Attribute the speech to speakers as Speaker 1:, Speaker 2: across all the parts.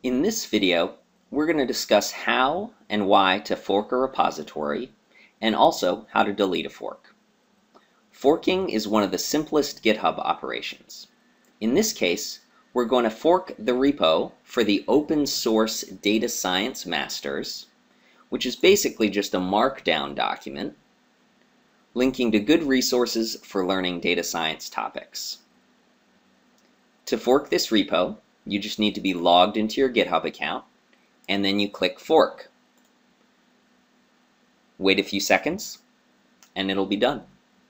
Speaker 1: In this video, we're going to discuss how and why to fork a repository, and also how to delete a fork. Forking is one of the simplest GitHub operations. In this case, we're going to fork the repo for the open source data science masters, which is basically just a Markdown document linking to good resources for learning data science topics. To fork this repo, you just need to be logged into your GitHub account, and then you click Fork. Wait a few seconds, and it'll be done.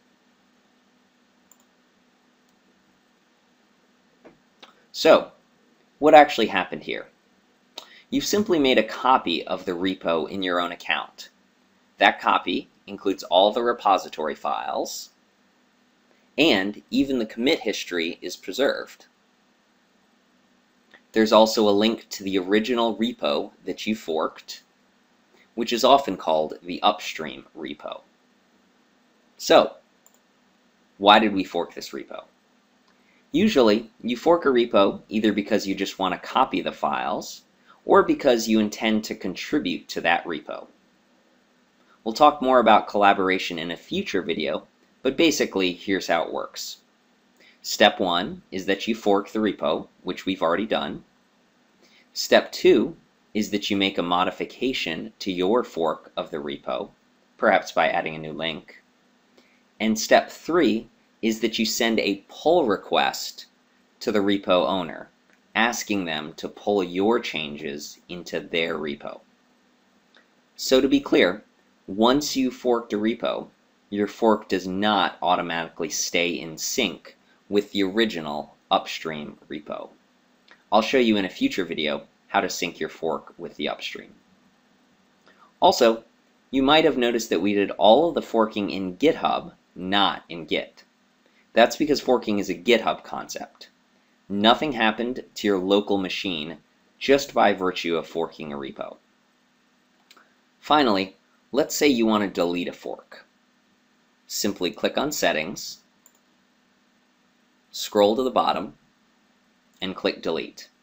Speaker 1: So, what actually happened here? You've simply made a copy of the repo in your own account. That copy includes all the repository files, and even the commit history is preserved. There's also a link to the original repo that you forked, which is often called the upstream repo. So, why did we fork this repo? Usually, you fork a repo either because you just want to copy the files, or because you intend to contribute to that repo. We'll talk more about collaboration in a future video, but basically, here's how it works. Step 1 is that you fork the repo, which we've already done. Step 2 is that you make a modification to your fork of the repo, perhaps by adding a new link. And step 3 is that you send a pull request to the repo owner, asking them to pull your changes into their repo. So to be clear, once you forked a repo, your fork does not automatically stay in sync with the original upstream repo. I'll show you in a future video how to sync your fork with the upstream. Also, you might have noticed that we did all of the forking in GitHub, not in Git. That's because forking is a GitHub concept. Nothing happened to your local machine just by virtue of forking a repo. Finally, let's say you want to delete a fork. Simply click on Settings, scroll to the bottom, and click Delete.